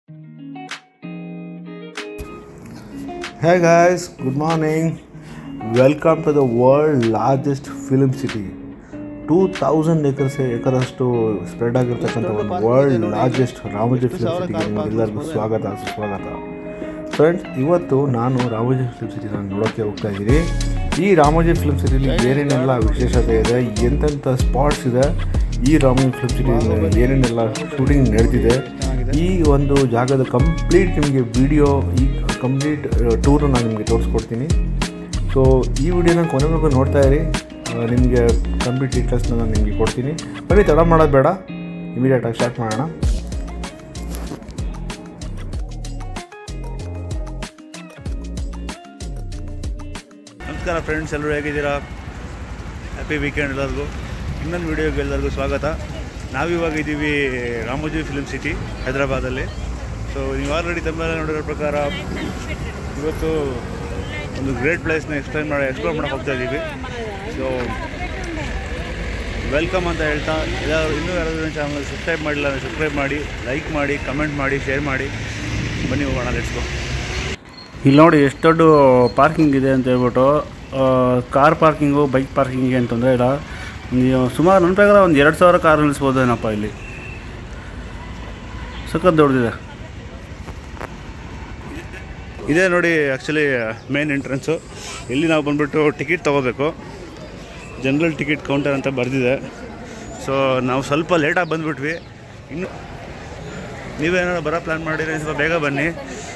Hey guys, good morning. Welcome to the world's largest film city. 2000 ಎಕರಷ್ಟು spread ಆಗಿರ್ತಕ್ಕಂಥ ಒಂದು world largest Ramoji film ಸಿಟಿಗೆ ನಿಮಗೆಲ್ಲರಿಗೂ ಸ್ವಾಗತ ಸುಸ್ವಾಗತ. ಫ್ರೆಂಡ್ಸ್, ಇವತ್ತು ನಾನು ರಾಮೋಜಿ ಫಿಲ್ಮ್ ಸಿಟಿನ ನೋಡೋಕ್ಕೆ ಹೋಗ್ತಾ ಇದ್ದೀನಿ. ಈ ರಾಮೋಜಿ ಫಿಲ್ಮ್ ಸಿಟಿಲಿ ಏನೇನೆಲ್ಲ ವಿಶೇಷತೆ ಇದೆ, ಎಂತೆಂಥ ಸ್ಪಾಟ್ಸ್ ಇದೆ, ಈ ರಾಮೋಜಿ ಫಿಲ್ಮ್ ಸಿಟಿಯಲ್ಲಿ ಏನೇನೆಲ್ಲ ಶೂಟಿಂಗ್ ನಡೆದಿದೆ, ಈ ಒಂದು ಜಾಗದ ಕಂಪ್ಲೀಟ್ ನಿಮಗೆ ವಿಡಿಯೋ, ಈ ಕಂಪ್ಲೀಟ್ ಟೂರು ನಾನು ನಿಮಗೆ ತೋರಿಸ್ಕೊಡ್ತೀನಿ. ಸೊ ಈ ವಿಡಿಯೋನ ಕೊನೆವರೆಗೂ ನೋಡ್ತಾ ಇರಿ. ನಿಮಗೆ ಕಂಪ್ಲೀಟ್ ಡೀಟೇಲ್ಸ್ನ ನಾನು ನಿಮಗೆ ಕೊಡ್ತೀನಿ. ಬನ್ನಿ, ತಡ ಮಾಡೋದು ಬೇಡ, ಇಮಿಡಿಯೇಟಾಗಿ ಸ್ಟಾರ್ಟ್ ಮಾಡೋಣ. ನಮಸ್ಕಾರ ಫ್ರೆಂಡ್ಸ್, ಎಲ್ಲರೂ ಹೇಗಿದ್ದೀರಾ? ಹ್ಯಾಪಿ ವೀಕೆಂಡ್ ಎಲ್ಲರಿಗೂ. ಇನ್ನೊಂದು ವೀಡಿಯೋಗೆ ಎಲ್ಲರಿಗೂ ಸ್ವಾಗತ. ನಾವಿವಾಗ ಇದ್ದೀವಿ ರಾಮೋಜಿ ಫಿಲ್ಮ್ ಸಿಟಿ, ಹೈದರಾಬಾದಲ್ಲಿ. ಸೊ ನೀವು ಆಲ್ರೆಡಿ ತಮ್ಮಲ್ಲಿ ನೋಡಿರೋ ಪ್ರಕಾರ ಇವತ್ತು ಒಂದು ಗ್ರೇಟ್ ಪ್ಲೇಸ್ನ ಎಕ್ಸ್ಪ್ಲೋರ್ ಮಾಡೋಕ್ಕೆ ಹೋಗ್ತಾ ಇದ್ದೀವಿ. ಸೊ ವೆಲ್ಕಮ್ ಅಂತ ಹೇಳ್ತಾ, ಇನ್ನೂ ಯಾರಾದರೂ ಚಾನಲ್ ಸಬ್ಸ್ಕ್ರೈಬ್ ಮಾಡಿಲ್ಲ ಅಂದರೆ ಸಬ್ಸ್ಕ್ರೈಬ್ ಮಾಡಿ, ಲೈಕ್ ಮಾಡಿ, ಕಮೆಂಟ್ ಮಾಡಿ, ಶೇರ್ ಮಾಡಿ. ಬನ್ನಿ ಹೋಗೋಣ, ಲೆಟ್ಸ್ ಗೋ. ಇಲ್ಲಿ ನೋಡಿ ಎಷ್ಟು ದೊಡ್ಡ ಪಾರ್ಕಿಂಗ್ ಇದೆ ಅಂತ ಹೇಳ್ಬಿಟ್ಟು. ಕಾರ್ ಪಾರ್ಕಿಂಗು, ಬೈಕ್ ಪಾರ್ಕಿಂಗ್ಗೆ ಅಂತ ತೊಂದರೆ ಇಲ್ಲ. ಸುಮಾರು ನನ್ನ ಪ್ರಕಾರ ಒಂದು 2000 ಕಾರ್ ನಿಲ್ಲಿಸ್ಬೋದೇನಪ್ಪ ಇಲ್ಲಿ. ಸಖತ್ ದೊಡ್ಡದಿದೆ. ಇದೇ ನೋಡಿ ಆ್ಯಕ್ಚುಲಿ ಮೇನ್ ಎಂಟ್ರೆನ್ಸು. ಇಲ್ಲಿ ನಾವು ಬಂದುಬಿಟ್ಟು ಟಿಕೆಟ್ ತೊಗೋಬೇಕು. ಜನರಲ್ ಟಿಕೆಟ್ ಕೌಂಟರ್ ಅಂತ ಬರೆದಿದೆ. ಸೊ ನಾವು ಸ್ವಲ್ಪ ಲೇಟಾಗಿ ಬಂದುಬಿಟ್ವಿ. ಇನ್ನು ನೀವೇನಾದ್ರು ಬರೋ ಪ್ಲ್ಯಾನ್ ಮಾಡಿದ್ರೆ ಸ್ವಲ್ಪ ಬೇಗ ಬನ್ನಿ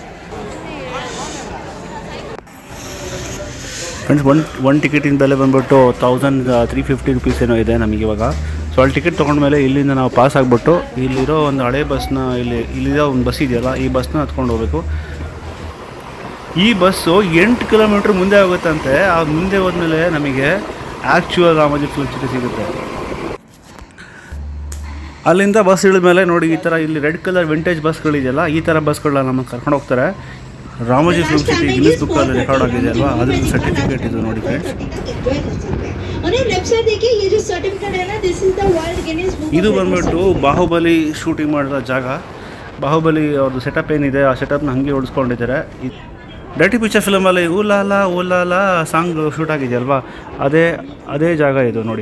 ಫ್ರೆಂಡ್ಸ್. ಒನ್ ಟಿಕೆಟಿನ ಬೆಲೆ ಬಂದುಬಿಟ್ಟು 1350 ರುಪೀಸ್ ಏನೋ ಇದೆ ನಮಗೆ ಇವಾಗ. ಸೊ ಅಲ್ಲಿ ಟಿಕೆಟ್ ತೊಗೊಂಡ್ಮೇಲೆ ಇಲ್ಲಿಂದ ನಾವು ಪಾಸ್ ಆಗಿಬಿಟ್ಟು ಇಲ್ಲಿರೋ ಒಂದು ಹಳೆ ಬಸ್ನ, ಇಲ್ಲಿರೋ ಒಂದು ಬಸ್ ಇದೆಯಲ್ಲ, ಈ ಬಸ್ನ ಹತ್ಕೊಂಡು ಹೋಗಬೇಕು. ಈ ಬಸ್ಸು 8 ಕಿಲೋಮೀಟ್ರ್ ಮುಂದೆ ಹೋಗುತ್ತಂತೆ. ಆ ಮುಂದೆ ಹೋದ್ಮೇಲೆ ನಮಗೆ ಆ್ಯಕ್ಚುಯಲ್ ರಾಮೋಜಿ ಫಿಲ್ಮ್ ಸಿಟಿ ಸಿಗುತ್ತೆ. ಅಲ್ಲಿಂದ ಬಸ್ ಇಳಿದ್ಮೇಲೆ ನೋಡಿ, ಈ ಥರ ಇಲ್ಲಿ ರೆಡ್ ಕಲರ್ ವಿಂಟೇಜ್ ಬಸ್ಗಳಿದೆಯಲ್ಲ, ಈ ಥರ ಬಸ್ಗಳನ್ನ ನಮಗೆ ಕರ್ಕೊಂಡು ಹೋಗ್ತಾರೆ. ರಾಮೋಜಿ ಫಿಲ್ಮ್ ಸಿಟಿ ಗಿನ್ನಿಸ್ ಬುಕ್ಕಲ್ಲಿ ರೆಕಾರ್ಡ್ ಆಗಿದೆ ಅಲ್ವಾ, ಅದ್ರದ್ದು ಸರ್ಟಿಫಿಕೇಟ್ ಇದು ನೋಡಿ ಫ್ರೆಂಡ್ಸ್. ಇದು ಬಂದ್ಬಿಟ್ಟು ಬಾಹುಬಲಿ ಶೂಟಿಂಗ್ ಮಾಡಿದ ಜಾಗ. ಬಾಹುಬಲಿ ಅವ್ರದ್ದು ಸೆಟಪ್ ಏನಿದೆ, ಆ ಸೆಟಪ್ನ ಹಾಗೆ ಉಳಿಸ್ಕೊಂಡಿದ್ದಾರೆ. ಡರ್ಟಿ ಪಿಕ್ಚರ್ ಫಿಲಮಲ್ಲಿ ಓಲಾಲಾ ಓಲಾಲಾ ಸಾಂಗ್ ಶೂಟ್ ಆಗಿದೆಯಲ್ವಾ, ಅದೇ ಜಾಗ ಇದು ನೋಡಿ.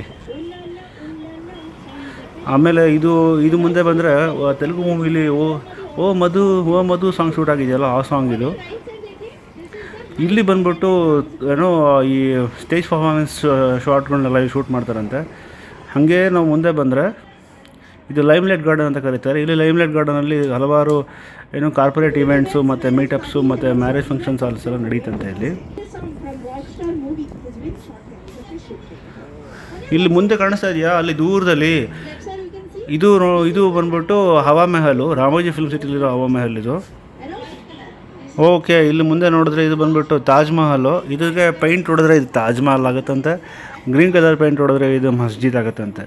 ಆಮೇಲೆ ಇದು ಮುಂದೆ ಬಂದರೆ ತೆಲುಗು ಮೂವಿಲಿ ಓ ಮಧು ಸಾಂಗ್ ಶೂಟ್ ಆಗಿದೆಯಲ್ಲ, ಆ ಸಾಂಗ್ ಇದು. ಇಲ್ಲಿ ಬಂದ್ಬಿಟ್ಟು ಏನೋ ಈ ಸ್ಟೇಜ್ ಪರ್ಫಾರ್ಮೆನ್ಸ್ ಶಾರ್ಟ್ಗಳನ್ನೆಲ್ಲ ಶೂಟ್ ಮಾಡ್ತಾರಂತೆ. ಹಾಗೆ ನಾವು ಮುಂದೆ ಬಂದರೆ ಇದು ಲೈಮ್ಲೈಟ್ ಗಾರ್ಡನ್ ಅಂತ ಕರೀತಾರೆ. ಇಲ್ಲಿ ಲೈಮ್ಲೈಟ್ ಗಾರ್ಡನಲ್ಲಿ ಹಲವಾರು ಏನೋ ಕಾರ್ಪೊರೇಟ್ ಇವೆಂಟ್ಸು ಮತ್ತು ಮೀಟಪ್ಸು ಮತ್ತು ಮ್ಯಾರೇಜ್ ಫಂಕ್ಷನ್ಸ್ ಆಲ್ಸ್ ಎಲ್ಲ ನಡೀತಂತೆ. ಇಲ್ಲಿ ಮುಂದೆ ಕಾಣಿಸ್ತಾ ಇದೆಯಾ, ಅಲ್ಲಿ ದೂರದಲ್ಲಿ ಇದು ಬಂದ್ಬಿಟ್ಟು ಹವಾ ಮೆಹಲು, ರಾಮೋಜಿ ಫಿಲ್ಮ್ ಸಿಟಿಲಿರೋ ಹವಾ ಮೆಹಲ್ ಇದು. ಓಕೆ, ಇಲ್ಲಿ ಮುಂದೆ ನೋಡಿದ್ರೆ ಇದು ಬಂದ್ಬಿಟ್ಟು ತಾಜ್ ಮಹಲು. ಇದಕ್ಕೆ ಪೈಂಟ್ ಹೊಡೆದ್ರೆ ಇದು ತಾಜ್ ಮಹಲ್ ಆಗುತ್ತಂತೆ. ಗ್ರೀನ್ ಕಲರ್ ಪೈಂಟ್ ಹೊಡೆದ್ರೆ ಇದು ಮಸ್ಜಿದ್ ಆಗುತ್ತಂತೆ.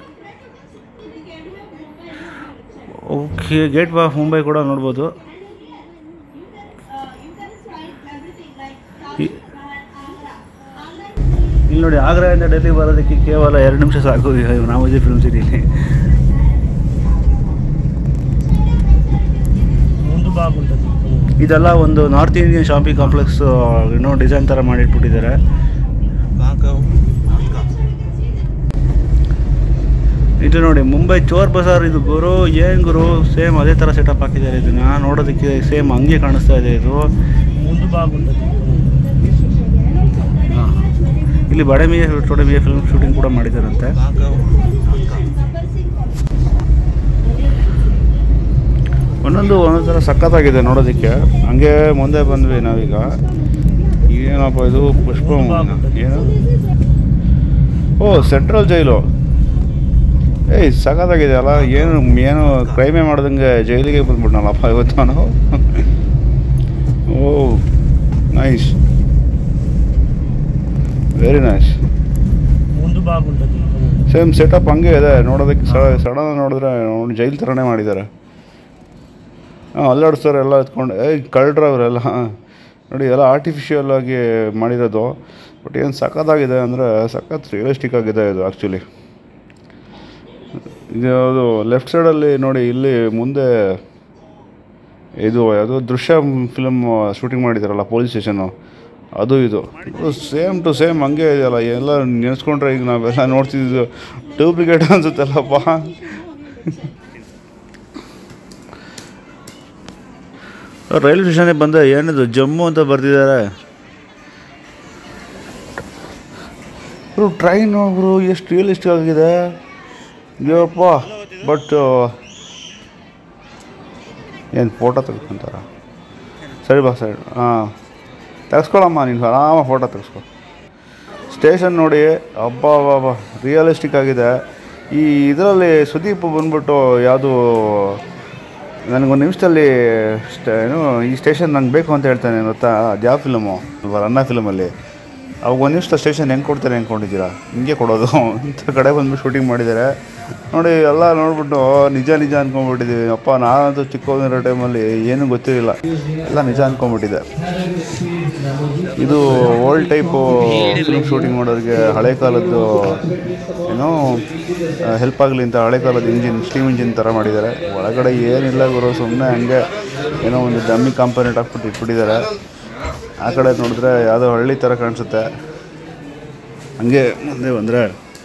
ಓಕೆ, ಗೇಟ್ ಆಫ್ ಮುಂಬೈ ಕೂಡ ನೋಡ್ಬೋದು. ಇಲ್ಲಿ ನೋಡಿ, ಆಗ್ರಾದಿಂದ ಡೆಲ್ಲಿ ಬರೋದಕ್ಕೆ ಕೇವಲ 2 ನಿಮಿಷ ಸಾಕು ರಾಮೋಜಿ ಫಿಲ್ಮ್ ಸಿಟಿಲಿ. ಇದೆಲ್ಲ ಒಂದು ನಾರ್ತ್ ಇಂಡಿಯನ್ ಶಾಪಿಂಗ್ ಕಾಂಪ್ಲೆಕ್ಸ್ ಏನೋ ಡಿಸೈನ್ ಥರ ಮಾಡಿಟ್ಬಿಟ್ಟಿದ್ದಾರೆ. ಇದು ನೋಡಿ, ಮುಂಬೈ ಚೋರ್ ಬಜಾರ್ ಇದು ಗುರು. ಏನು ಗುರು, ಸೇಮ್ ಅದೇ ಥರ ಸೆಟಪ್ ಹಾಕಿದ್ದಾರೆ. ಇದನ್ನ ನೋಡೋದಕ್ಕೆ ಸೇಮ್ ಹಂಗೆ ಕಾಣಿಸ್ತಾ ಇದೆ ಇದು. ಇಲ್ಲಿ ಬಡೆಮಿಯ ಫಿಲ್ಮ್ ಶೂಟಿಂಗ್ ಕೂಡ ಮಾಡಿದ್ದಾರಂತೆ. ಒಂದೊಂದು ಥರ ಸಖತ್ತಾಗಿದೆ ನೋಡೋದಕ್ಕೆ. ಹಂಗೆ ಮುಂದೆ ಬಂದ್ವಿ ನಾವೀಗ. ಏನಪ್ಪ ಇದು, ಪುಷ್ಪ ಏನು? Central jail. ಸಖತ್ತಾಗಿದೆ ಅಲ್ಲ. ಏನು ಕ್ರೈಮೇ ಮಾಡ್ದಂಗೆ ಜೈಲಿಗೆ ಬಂದ್ಬಿಟ್ನಲ್ಲಪ್ಪ ಇವತ್ತು ನಾನು. Nice, very nice. Same setup ಹಂಗೆ ಇದೆ ನೋಡೋದಕ್ಕೆ. ಸಡನ್ ನೋಡಿದ್ರೆ ಜೈಲ್ ಥರನೇ ಮಾಡಿದ್ದಾರೆ. ಅಲ್ಲಾಡಿಸ್ತಾರೆ ಎಲ್ಲ ಎತ್ಕೊಂಡು. ಕಳ್ಡ್ರವರೆಲ್ಲ ನೋಡಿ, ಎಲ್ಲ ಆರ್ಟಿಫಿಷಿಯಲ್ ಆಗಿ ಮಾಡಿರೋದು. ಬಟ್ ಏನು ಸಖತ್ತಾಗಿದೆ ಅಂದರೆ ಸಖತ್ ರಿಯಲಿಸ್ಟಿಕ್ ಆಗಿದೆ ಇದು ಆ್ಯಕ್ಚುಲಿ. ಇದು ಲೆಫ್ಟ್ ಸೈಡಲ್ಲಿ ನೋಡಿ, ಇಲ್ಲಿ ಮುಂದೆ ಇದು ಯಾವುದೋ ದೃಶ್ಯ ಫಿಲಮ್ ಶೂಟಿಂಗ್ ಮಾಡಿದಾರಲ್ಲ ಪೊಲೀಸ್ ಸ್ಟೇಷನ್ನು, ಅದು ಇದು ಸೇಮ್ ಟು ಸೇಮ್ ಹಂಗೆ ಇದೆಯಲ್ಲ. ಎಲ್ಲ ನೆನೆಸ್ಕೊಂಡ್ರೆ ಈಗ ನಾವೆಲ್ಲ ನೋಡ್ತಿದ್ದು ಡೂಪ್ಲಿಕೇಟ್ ಅನ್ಸುತ್ತಲ್ಲಪ್ಪ. ರೈಲ್ವೆ ಸ್ಟೇಷನ್ಗೆ ಬಂದ ಏನಿದು ಜಮ್ಮು ಅಂತ ಬರ್ತಿದ್ದಾರೆ. ಟ್ರೈನ್ ಅವರು ಎಷ್ಟು ರಿಯಲಿಸ್ಟಿಕ್ ಆಗಿದೆ ಅಯ್ಯಪ್ಪ. ಬಟ್ ಏನು ಫೋಟೋ ತೆಗೆದುಕೊಂತಾರ? ಸರಿ ಬಾ ಸೈಡ್. ಹಾಂ ತೆಗೆಸ್ಕೊಳಮ್ಮ, ನೀನು ಆರಾಮ ಫೋಟೋ ತೆಗೆಸ್ಕೊ. ಸ್ಟೇಷನ್ ನೋಡಿ, ಅಬ್ಬಾ ಬಾಬಾ ರಿಯಲಿಸ್ಟಿಕ್ ಆಗಿದೆ. ಈ ಇದರಲ್ಲಿ ಸುದೀಪ್ ಬಂದ್ಬಿಟ್ಟು ಯಾವುದು ನನಗೊಂದು ನಿಮಿಷದಲ್ಲಿ ಏನು ಈ ಸ್ಟೇಷನ್ ನಂಗೆ ಬೇಕು ಅಂತ ಹೇಳ್ತಾನೆ ಗೊತ್ತಾ? ಅದು ಯಾವ ಫಿಲಮು? ರನ್ನ ಫಿಲಮಲ್ಲಿ ಅವಾಗ ಒಂದು ನಿಮಿಷ ಸ್ಟೇಷನ್ ಹೆಂಗೆ ಕೊಡ್ತಾರೆ ಅಂದ್ಕೊಂಡಿದ್ದೀರಾ? ಹಿಂಗೆ ಕೊಡೋದು ಇಂಥ ಕಡೆ ಬಂದ್ಬಿಟ್ಟು ಶೂಟಿಂಗ್ ಮಾಡಿದ್ದಾರೆ ನೋಡಿ. ಎಲ್ಲ ನೋಡ್ಬಿಟ್ಟು ನಿಜ ನಿಜ ಅಂದ್ಕೊಂಡ್ಬಿಟ್ಟಿದ್ದೀವಿ. ಅಪ್ಪ ನಾನಂತೂ ಚಿಕ್ಕವನಿರೋ ಟೈಮಲ್ಲಿ ಏನೂ ಗೊತ್ತಿರಲಿಲ್ಲ, ಎಲ್ಲ ನಿಜ ಅಂದ್ಕೊಂಡ್ಬಿಟ್ಟಿದ್ದೆ. ಇದು ಓಲ್ಡ್ ಟೈಪು ಫಿಲ್ಮ್ ಶೂಟಿಂಗ್ ಮಾಡೋರಿಗೆ ಹಳೆ ಕಾಲದ್ದು ಏನೋ ಹೆಲ್ಪ್ ಆಗಲಿ ಅಂತ ಹಳೆ ಕಾಲದ ಇಂಜಿನ್, ಸ್ಟೀಮ್ ಇಂಜಿನ್ ಥರ ಮಾಡಿದ್ದಾರೆ. ಒಳಗಡೆ ಏನಿಲ್ಲ ಗುರು, ಸುಮ್ಮನೆ ಹಂಗೆ ಏನೋ ಒಂದು ಡಮ್ಮಿ ಕಾಂಪೋನೆಂಟ್ ಹಾಕ್ಬಿಟ್ಟು ಇಟ್ಬಿಟ್ಟಿದ್ದಾರೆ. ಆ ಕಡೆ ನೋಡಿದ್ರೆ ಯಾವುದೋ ಹಳ್ಳಿ ಥರ ಕಾಣಿಸುತ್ತೆ. ಹಂಗೆ ಮುಂದೆ ಬಂದರೆ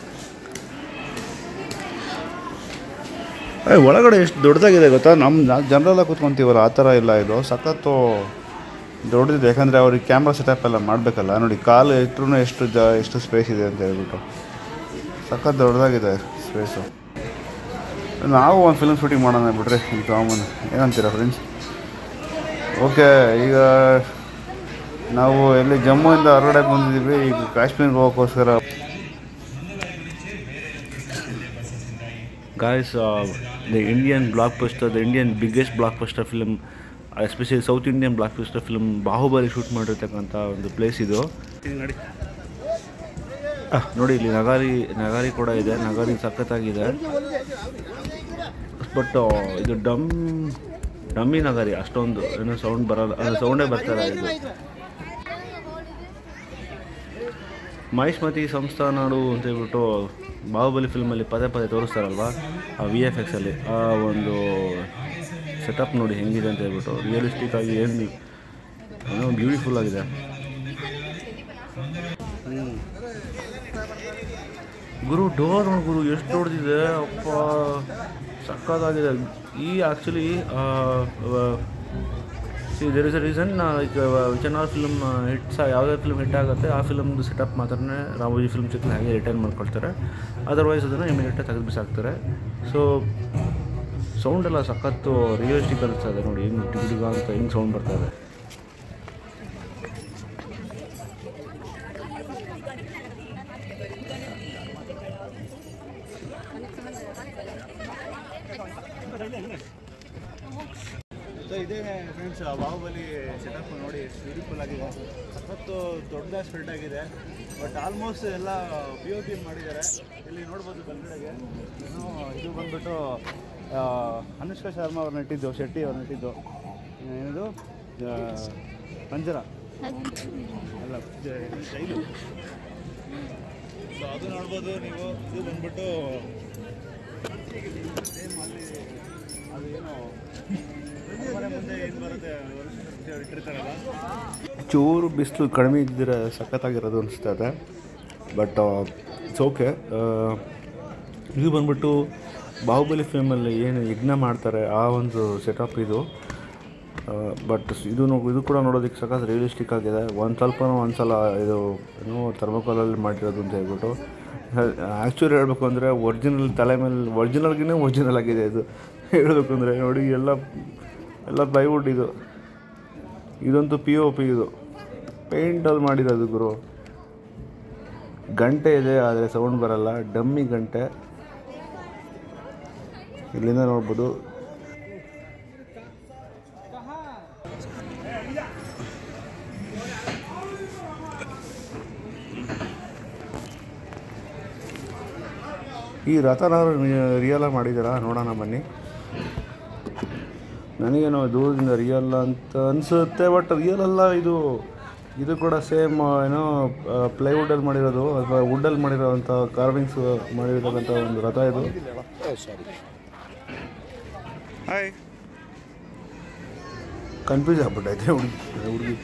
ಒಳಗಡೆ ಎಷ್ಟು ದೊಡ್ಡದಾಗಿದೆ ಗೊತ್ತಾ? ನಮ್ಮ ಜನರೆಲ್ಲ ಕೂತ್ಕೊತೀವಲ್ಲ ಆ ಥರ ಇಲ್ಲ, ಇದು ಸಖತ್ತು ದೊಡ್ಡದಿದೆ. ಯಾಕಂದರೆ ಅವ್ರಿಗೆ ಕ್ಯಾಮ್ರಾ ಸೆಟಪ್ ಎಲ್ಲ ಮಾಡಬೇಕಲ್ಲ. ನೋಡಿ ಕಾಲು ಇಟ್ಟರೂ ಎಷ್ಟು ಸ್ಪೇಸ್ ಇದೆ ಅಂತ ಹೇಳ್ಬಿಟ್ಟು ಸಖತ್ ದೊಡ್ಡದಾಗಿದೆ ಸ್ಪೇಸು. ನಾವು ಒಂದು ಫಿಲ್ಮ್ ಶೂಟಿಂಗ್ ಮಾಡೋಣ ಬಿಡ್ರಿ ಈ ಕಾಮನ್, ಏನಂತೀರಾ ಫ್ರೆಂಡ್ಸ್? ಓಕೆ, ಈಗ ನಾವು ಎಲ್ಲಿ ಜಮ್ಮುವಿಂದ ಹೊರಗಡೆ ಬಂದಿದ್ದೀವಿ. ಈಗ ಕಾಶ್ಮೀರ್ಗೆ ಹೋಗೋಕ್ಕೋಸ್ಕರ guys, the Indian blockbuster, the Indian biggest blockbuster film, especially south Indian blockbuster film Baahubali shoot ಮಾಡಿರ್ತಕ್ಕಂಥ ಒಂದು ಪ್ಲೇಸ್ ಇದು. ನೋಡಿ ಇಲ್ಲಿ ನಗಾರಿ ಕೂಡ ಇದೆ. ನಗಾರಿ ಸಖತ್ತಾಗಿದೆ. ಬಟ್ ಇದು ಡಮ್ಮಿ ನಗಾರಿ, ಅಷ್ಟೊಂದು ಏನೋ ಸೌಂಡ್ ಬರಲ್ಲ, ಅದು ಸೌಂಡೇ ಬರ್ತಾರೆ. ಇದು ಮಹಿಷ್ಮತಿ ಸಂಸ್ಥಾನಾಡು ಅಂತ ಹೇಳ್ಬಿಟ್ಟು ಬಾಹುಬಲಿ ಫಿಲ್ಮಲ್ಲಿ ಪದೇ ಪದೇ ತೋರಿಸ್ತಾರಲ್ವ, ಆ VFX ಅಲ್ಲಿ ಆ ಒಂದು ಸೆಟಪ್ ನೋಡಿ ಹೆಂಗಿದೆ ಅಂತ ಹೇಳ್ಬಿಟ್ಟು. ರಿಯಲಿಸ್ಟಿಕ್ ಆಗಿ ಏನೋ ಬ್ಯೂಟಿಫುಲ್ ಆಗಿದೆ. ಗುರು ಡೋರ್ ನೋಡಿ ಗುರು, ಎಷ್ಟು ದೊಡ್ಡದಿದೆ ಅಪ್ಪ, ಸಕ್ಕತ್ತಾಗಿದೆ. ಈ actually there is a reason, like whichever film hits, ಯಾವುದೇ ಫಿಲ್ಮ್ ಹಿಟ್ ಆಗುತ್ತೆ ಆ ಫಿಲ್ಮ್ದು ಸೆಟಪ್ ಮಾತ್ರ ರಾಮೋಜಿ ಫಿಲ್ಮ್ ಸಿಟಿ ಹಾಗೆ ರಿಟರ್ನ್ ಮಾಡ್ಕೊಳ್ತಾರೆ. ಅದರ್ವೈಸ್ ಅದನ್ನು ಇಮಿಡಿಯೇಟಾಗಿ ತೆಗೆದು ಬಿಸಾಕ್ತಾರೆ. ಸೊ ಸೌಂಡ್ ಎಲ್ಲ ಸಖತ್ತು ರಿಯಲಿಸ್ಟಿಕ್ ಅನಿಸ್ತದೆ ನೋಡಿ, ಹಿಂಗೆ ಡಿಗ ಅಂತ ಹಿಂಗೆ ಸೌಂಡ್ ಬರ್ತಾಯಿದೆ. ಸೊ ಇದೇ ಫ್ರೆಂಡ್ಸ್ ಬಾಹುಬಲಿ ಸೆಟಪ್ ನೋಡಿ, ಎಷ್ಟು ಬ್ಯೂಟಿಫುಲ್ ಆಗಿದೆ, ಮತ್ತು ದೊಡ್ಡದಾಗಿ ಸ್ಪ್ರೆಡ್ ಆಗಿದೆ. ಬಟ್ ಆಲ್ಮೋಸ್ಟ್ ಎಲ್ಲ POP ಮಾಡಿದ್ದಾರೆ. ಇಲ್ಲಿ ನೋಡ್ಬೋದು ಬಲ್ಗಡೆಗೆ ಇದು ಬಂದ್ಬಿಟ್ಟು ಅನುಷ್ಕಾ ಶರ್ಮಾ ಅವ್ರು ನೆಟ್ಟಿದ್ದು, ಶೆಟ್ಟಿ ಅವ್ರು ನೆಟ್ಟಿದ್ದು ಏನಿದು ಪಂಜರ ಅಲ್ಲ ಜೈಲು. ಸೊ ಅದು ನೋಡ್ಬೋದು ನೀವು. ಇದು ಬಂದ್ಬಿಟ್ಟು ಸೇಮ್ ಅಲ್ಲಿ ಅದು ಏನು ಮನೆ ಮುಂದೆ ಏನು ಬರುತ್ತೆ ಇಟ್ಟಿರ್ತಾರಲ್ಲ. ಚೂರು ಬಿಸಿಲು ಕಡಿಮೆ ಇದ್ದಿದ್ರೆ ಸಖತ್ತಾಗಿರೋದು ಅನಿಸ್ತದೆ. But it's okay. ಇದು ಬಂದ್ಬಿಟ್ಟು ಬಾಹುಬಲಿ ಫಿಲ್ಮಲ್ಲಿ ಏನು ಯಜ್ಞ ಮಾಡ್ತಾರೆ ಆ ಒಂದು ಸೆಟಪ್ ಇದು. ಬಟ್ ಇದು ಕೂಡ ನೋಡೋದಕ್ಕೆ ಸಖತ್ ರಿಯಲಿಸ್ಟಿಕ್ ಆಗಿದೆ. ಒಂದು ಸಲ ಇದು ಏನೋ ಥರ್ಮೋಕಾಲಲ್ಲಿ ಮಾಡಿರೋದು ಅಂತ ಹೇಳ್ಬಿಟ್ಟು. ಆ್ಯಕ್ಚುಲಿ ಹೇಳಬೇಕು ಅಂದರೆ ಒರಿಜಿನಲ್ ತಲೆ ಮೇಲೆ ಒರಿಜಿನಲ್ಗಿನೇ ಒರಿಜಿನಲ್ ಆಗಿದೆ ಇದು ಹೇಳಬೇಕು ಅಂದರೆ. ನೋಡಿ ಎಲ್ಲ ಪ್ಲೈವುಡ್ ಇದು, ಇದಂತೂ POP, ಇದು ಪೇಂಟಲ್ಲಿ ಮಾಡಿರೋದು ಗುರು. ಗಂಟೆ ಇದೆ ಆದರೆ ಸೌಂಡ್ ಬರಲ್ಲ, ಡಮ್ಮಿ ಗಂಟೆ. ಇಲ್ಲಿಂದ ನೋಡ್ಬೋದು. ಈ ರಥನಾರು ರಿಯಲಾಗಿ ಮಾಡಿದ್ದೀರಾ? ನೋಡೋಣ ಬನ್ನಿ. ನನಗೇನೋ ದೂರದಿಂದ ರಿಯಲ್ ಅಂತ ಅನಿಸುತ್ತೆ, ಬಟ್ ರಿಯಲ್ ಅಲ್ಲ ಇದು ಕೂಡ ಸೇಮ್ ಏನೋ ಪ್ಲೈವುಡಲ್ಲಿ ಮಾಡಿರೋದು ಅಥವಾ ವುಡ್ಡಲ್ಲಿ ಮಾಡಿರೋವಂಥ ಕಾರ್ವಿಂಗ್ಸ್ ಮಾಡಿರೋಂಥ ಒಂದು ರಥ ಇದು. ಹಾಯ್ ಕನ್ಫ್ಯೂಸ್ ಆಗ್ಬಿಟ್ಟೈತೆ ಹುಡುಗಿ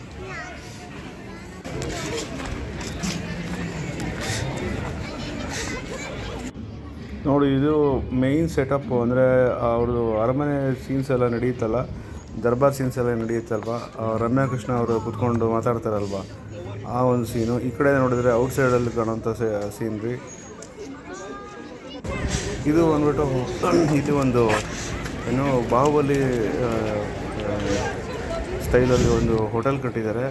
ನೋಡಿ. ಇದು ಮೇಯ್ನ್ ಸೆಟಪ್ಪು ಅಂದರೆ ಅವ್ರದ್ದು ಅರಮನೆ ಸೀನ್ಸ್ ಎಲ್ಲ ನಡೆಯುತ್ತಲ್ಲ, ದರ್ಬಾರ್ ಸೀನ್ಸ್ ಎಲ್ಲ ನಡೆಯುತ್ತಲ್ವ, ರಮ್ಯಾ ಕೃಷ್ಣ ಅವರು ಕೂತ್ಕೊಂಡು ಮಾತಾಡ್ತಾರಲ್ವ, ಆ ಒಂದು ಸೀನು. ಈ ಕಡೆ ನೋಡಿದರೆ ಔಟ್ಸೈಡಲ್ಲಿ ಕಾಣೋಂಥ ಸೀನ್ರಿ. ಇದು ಬಂದ್ಬಿಟ್ಟು ಇದು ಒಂದು ಏನು ಬಾಹುಬಲಿ ಸ್ಟೈಲಲ್ಲಿ ಒಂದು ಹೋಟೆಲ್ ಕಟ್ಟಿದ್ದಾರೆ.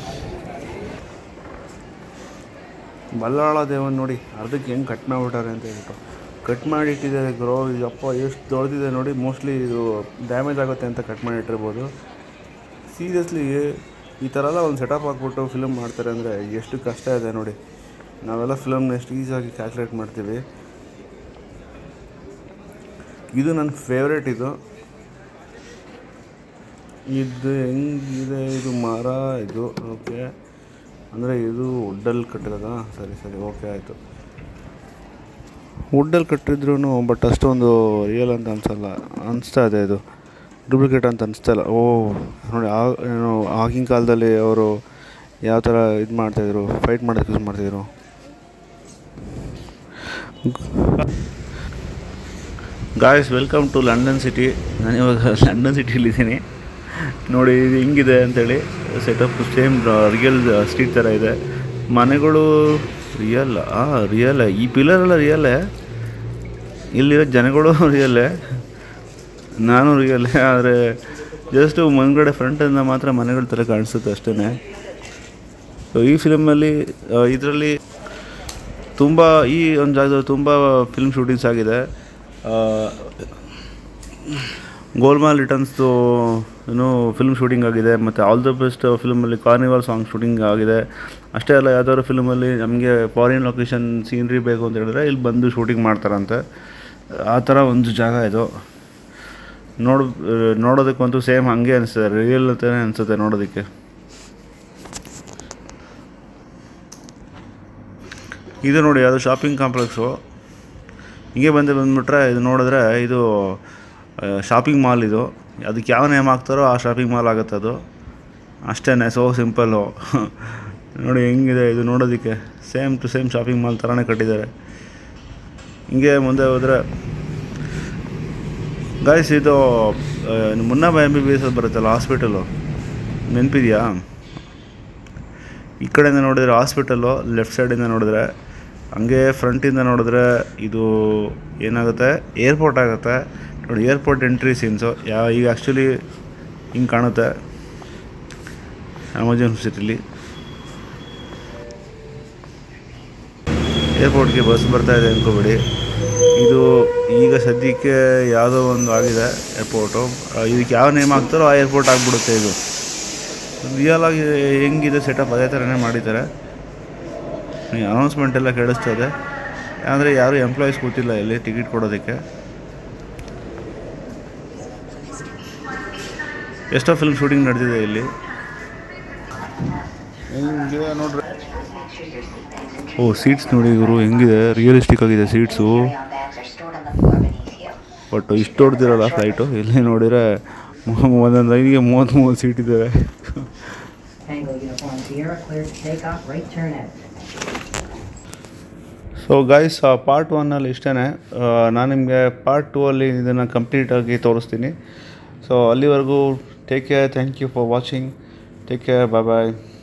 ಬಲ್ಲಾಳ ದೇವನ್ ನೋಡಿ ಅರ್ಧಕ್ಕೆ ಹೆಂಗೆ ಕಟ್ ಮಾಡಿಬಿಟ್ಟಾರೆ ಅಂತ ಹೇಳ್ಬಿಟ್ಟು ಕಟ್ ಮಾಡಿ ಇಟ್ಟಿದ್ದಾರೆ ಗ್ರೋ. ಅಪ್ಪ ಎಷ್ಟು ದೊಡ್ಡದಿದೆ ನೋಡಿ. ಮೋಸ್ಟ್ಲಿ ಇದು ಡ್ಯಾಮೇಜ್ ಆಗುತ್ತೆ ಅಂತ ಕಟ್ ಮಾಡಿ ಇಟ್ಟಿರ್ಬೋದು. ಸೀರಿಯಸ್ಲಿ ಈ ಥರ ಎಲ್ಲ ಒಂದು ಸೆಟಪ್ ಹಾಕ್ಬಿಟ್ಟು ಫಿಲ್ಮ್ ಮಾಡ್ತಾರೆ ಅಂದರೆ ಎಷ್ಟು ಕಷ್ಟ ಇದೆ ನೋಡಿ. ನಾವೆಲ್ಲ ಫಿಲಮ್ನ ಎಷ್ಟು ಈಸಿಯಾಗಿ ಕ್ಯಾಲ್ಕುಲೇಟ್ ಮಾಡ್ತೀವಿ. ಇದು ನನ್ನ ಫೇವ್ರೇಟ್. ಇದು ಹೆಂಗಿದೆ ಇದು ಮರ ಇದು. ಓಕೆ, ಅಂದರೆ ಇದು ವುಡ್ಡಲ್ಲಿ ಕಟ್ಟಿರೋದಾ? ಸರಿ ಓಕೆ ಆಯಿತು. ವುಡ್ಡಲ್ಲಿ ಕಟ್ಟಿದ್ರು ಬಟ್ ಅಷ್ಟೊಂದು ರಿಯಲ್ ಅಂತ ಅನಿಸ್ತಾ ಇದೆ. ಇದು ಡೂಪ್ಲಿಕೇಟ್ ಅಂತ ಅನಿಸ್ತಾ ಇಲ್ಲ. ನೋಡಿ ಏನು ಆಗಿನ ಕಾಲದಲ್ಲಿ ಅವರು ಯಾವ ಥರ ಇದು ಮಾಡ್ತಾಯಿದ್ರು, ಫೈಟ್ ಮಾಡೋಕ್ಕೆ ಯೂಸ್ ಮಾಡ್ತಾಯಿದ್ರು. Guys, welcome to London city. ನಾನಿವಾಗ ಲಂಡನ್ ಸಿಟಿಲಿದ್ದೀನಿ ನೋಡಿ. ಇದು ಹಿಂಗಿದೆ ಅಂಥೇಳಿ ಸೆಟಪ್ ಸೇಮ್ ರಿಯಲ್ ಸ್ಟ್ರೀಟ್ ಥರ ಇದೆ. ಮನೆಗಳು ರಿಯಲ್. ಈ ಪಿಲ್ಲರೆಲ್ಲ ರಿಯಲ್ಲೇ, ಇಲ್ಲಿರೋ ಜನಗಳು ರಿಯಲ್ಲೇ, ನಾನು ರಿಯಲ್ಲೇ. ಆದರೆ ಜಸ್ಟು ಮುಂದ್ಗಡೆ ಫ್ರಂಟಿಂದ ಮಾತ್ರ ಮನೆಗಳ ಥರ ಕಾಣಿಸುತ್ತೆ ಅಷ್ಟೇ. ಈ ಫಿಲಮಲ್ಲಿ ಇದರಲ್ಲಿ ತುಂಬ ಈ ಒಂದು ಜಾಗದಲ್ಲಿ ತುಂಬ ಫಿಲ್ಮ್ ಶೂಟಿಂಗ್ಸ್ ಆಗಿದೆ. ಗೋಲ್ಮಾಲ್ ರಿಟರ್ನ್ಸ್ದು ಏನೋ ಫಿಲ್ಮ್ ಶೂಟಿಂಗ್ ಆಗಿದೆ. ಮತ್ತು ಆಲ್ ದ ಬೆಸ್ಟ್ ಫಿಲ್ಮಲ್ಲಿ ಕಾರ್ನಿವಲ್ ಸಾಂಗ್ ಶೂಟಿಂಗ್ ಆಗಿದೆ. ಅಷ್ಟೇ ಅಲ್ಲ, ಯಾವ್ದಾದ್ರು ಫಿಲ್ಮಲ್ಲಿ ನಮಗೆ ಫಾರಿನ್ ಲೊಕೇಶನ್ ಸೀನ್ರಿ ಬೇಕು ಅಂತ ಹೇಳಿದ್ರೆ ಇಲ್ಲಿ ಬಂದು ಶೂಟಿಂಗ್ ಮಾಡ್ತಾರಂತೆ. ಆ ಥರ ಒಂದು ಜಾಗ ಇದು. ನೋಡೋದಕ್ಕಂತೂ ಸೇಮ್ ಹಾಗೆ ಅನಿಸ್ತದೆ, ರಿಯಲ್ ಅಂತಲೇ ಅನಿಸುತ್ತೆ ನೋಡೋದಕ್ಕೆ. ಇದು ನೋಡಿ, ಅದು ಶಾಪಿಂಗ್ ಕಾಂಪ್ಲೆಕ್ಸು. ಹೀಗೆ ಬಂದುಬಿಟ್ರೆ ಇದು ನೋಡಿದ್ರೆ ಇದು ಶಾಪಿಂಗ್ ಮಾಲ್. ಇದು ಅದಕ್ಕೆ ಯಾವ ನೇಮ್ ಹಾಕ್ತಾರೋ ಆ ಶಾಪಿಂಗ್ ಮಾಲ್ ಆಗುತ್ತೆ ಅದು. ಅಷ್ಟೇ, ಸೋ ಸಿಂಪಲ್ಲು. ನೋಡಿ ಹೆಂಗಿದೆ ಇದು ನೋಡೋದಕ್ಕೆ. Same to same shopping mall ಥರನೇ ಕಟ್ಟಿದ್ದಾರೆ. ಹಿಂಗೆ ಮುಂದೆ ಹೋದರೆ ಗಾಯ್ಸ್, ಇದು ಮುನ್ನಾ MBBS ಬರುತ್ತಲ್ಲ ಹಾಸ್ಪಿಟಲು, ನೆನಪಿದೆಯಾ? ಈ ಕಡೆಯಿಂದ ನೋಡಿದರೆ ಹಾಸ್ಪಿಟಲ್ಲು, ಲೆಫ್ಟ್ ಸೈಡಿಂದ ನೋಡಿದ್ರೆ ಹಂಗೆ ಫ್ರಂಟಿಂದ ನೋಡಿದ್ರೆ ಇದು ಏನಾಗುತ್ತೆ, ಏರ್ಪೋರ್ಟ್ ಆಗುತ್ತೆ ನೋಡಿ. ಏರ್ಪೋರ್ಟ್ ಎಂಟ್ರಿ ಸೀನ್ಸು ಈಗ ಆ್ಯಕ್ಚುಲಿ ಹಿಂಗೆ ಕಾಣುತ್ತೆ ರಾಮೋಜಿ ಫಿಲ್ಮ್ ಸಿಟಿಲಿ. ಏರ್ಪೋರ್ಟ್ಗೆ ಬಸ್ ಬರ್ತಾಯಿದೆ ಅಂದ್ಕೋಬೇಡಿ. ಇದು ಈಗ ಸದ್ಯಕ್ಕೆ ಯಾವುದೋ ಒಂದು ಆಗಿದೆ ಏರ್ಪೋರ್ಟು. ಇದಕ್ಕೆ ಯಾವ ನೇಮ್ ಹಾಕ್ತಾರೋ ಆ ಏರ್ಪೋರ್ಟ್ ಆಗಿಬಿಡುತ್ತೆ. ಇದು ರಿಯಲಾಗಿ ಹೆಂಗಿದೆ ಸೆಟಪ್ ಅದೇ ಥರನೇ ಮಾಡಿದ್ದಾರೆ. ಅನೌನ್ಸ್ಮೆಂಟ್ ಎಲ್ಲ ಕೇಳಿಸ್ತದೆ, ಅಂದರೆ ಯಾರೂ ಎಂಪ್ಲಾಯೀಸ್ ಕೂತಿಲ್ಲ ಇಲ್ಲಿ ಟಿಕೆಟ್ ಕೊಡೋದಕ್ಕೆ. ಎಷ್ಟೋ ಫಿಲ್ಮ್ ಶೂಟಿಂಗ್ ನಡೆದಿದೆ ಇಲ್ಲಿ. ಹೆಂಗಿದೆ ನೋಡ್ರಿ. ಸೀಟ್ಸ್ ನೋಡಿ ಇವರು ಹೆಂಗಿದೆ, ರಿಯಲಿಸ್ಟಿಕ್ ಆಗಿದೆ ಸೀಟ್ಸು. ಬಟ್ ಇಷ್ಟು ದೊಡ್ಡದಿರಲ್ಲ ಫ್ಲೈಟು. ಇಲ್ಲಿ ನೋಡಿದರೆ ಒಂದೊಂದು ಲೈನಿಗೆ 33 ಸೀಟ್ ಇದ್ದಾವೆ. ಸೊ ಗೈಸ್, ಪಾರ್ಟ್ 1 ಇಷ್ಟೇ. ನಾನು ನಿಮಗೆ ಪಾರ್ಟ್ 2 ಇದನ್ನು ಕಂಪ್ಲೀಟಾಗಿ ತೋರಿಸ್ತೀನಿ. ಸೊ ಅಲ್ಲಿವರೆಗೂ take care. Thank you for watching. Take care. Bye bye.